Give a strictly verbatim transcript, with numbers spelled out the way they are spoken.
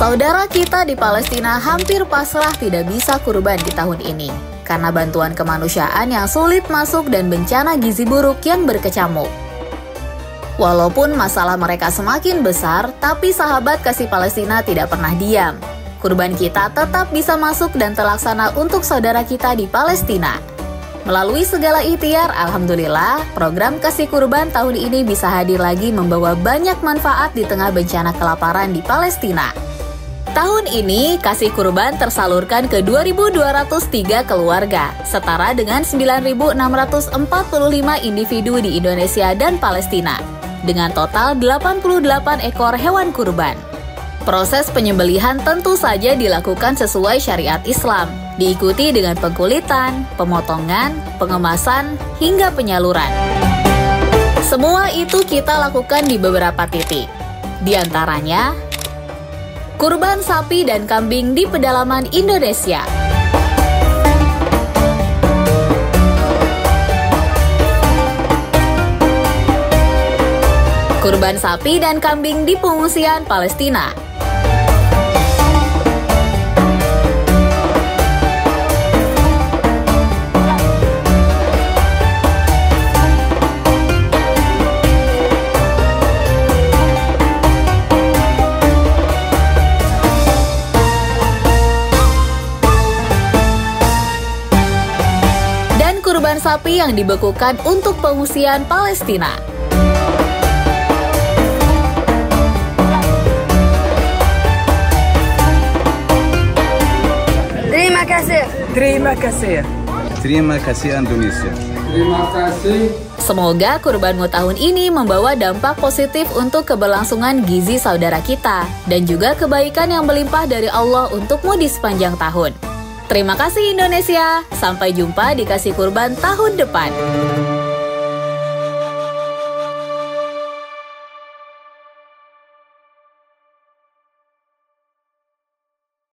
Saudara kita di Palestina hampir pasrah tidak bisa kurban di tahun ini karena bantuan kemanusiaan yang sulit masuk dan bencana gizi buruk yang berkecamuk. Walaupun masalah mereka semakin besar, tapi sahabat kasih Palestina tidak pernah diam. Kurban kita tetap bisa masuk dan terlaksana untuk saudara kita di Palestina. Melalui segala ikhtiar, alhamdulillah, program kasih kurban tahun ini bisa hadir lagi membawa banyak manfaat di tengah bencana kelaparan di Palestina. Tahun ini, kasih kurban tersalurkan ke dua ribu dua ratus tiga keluarga, setara dengan sembilan ribu enam ratus empat puluh lima individu di Indonesia dan Palestina, dengan total delapan puluh delapan ekor hewan kurban. Proses penyembelihan tentu saja dilakukan sesuai syariat Islam, diikuti dengan pengkulitan, pemotongan, pengemasan, hingga penyaluran. Semua itu kita lakukan di beberapa titik. Di antaranya, kurban sapi dan kambing di pedalaman Indonesia. Kurban sapi dan kambing di pengungsian Palestina. Kurban sapi yang dibekukan untuk pengungsian Palestina. Terima kasih. Terima kasih. Terima kasih Indonesia. Terima kasih. Semoga kurbanmu tahun ini membawa dampak positif untuk keberlangsungan gizi saudara kita dan juga kebaikan yang melimpah dari Allah untukmu di sepanjang tahun. Terima kasih Indonesia, sampai jumpa di kasih kurban tahun depan.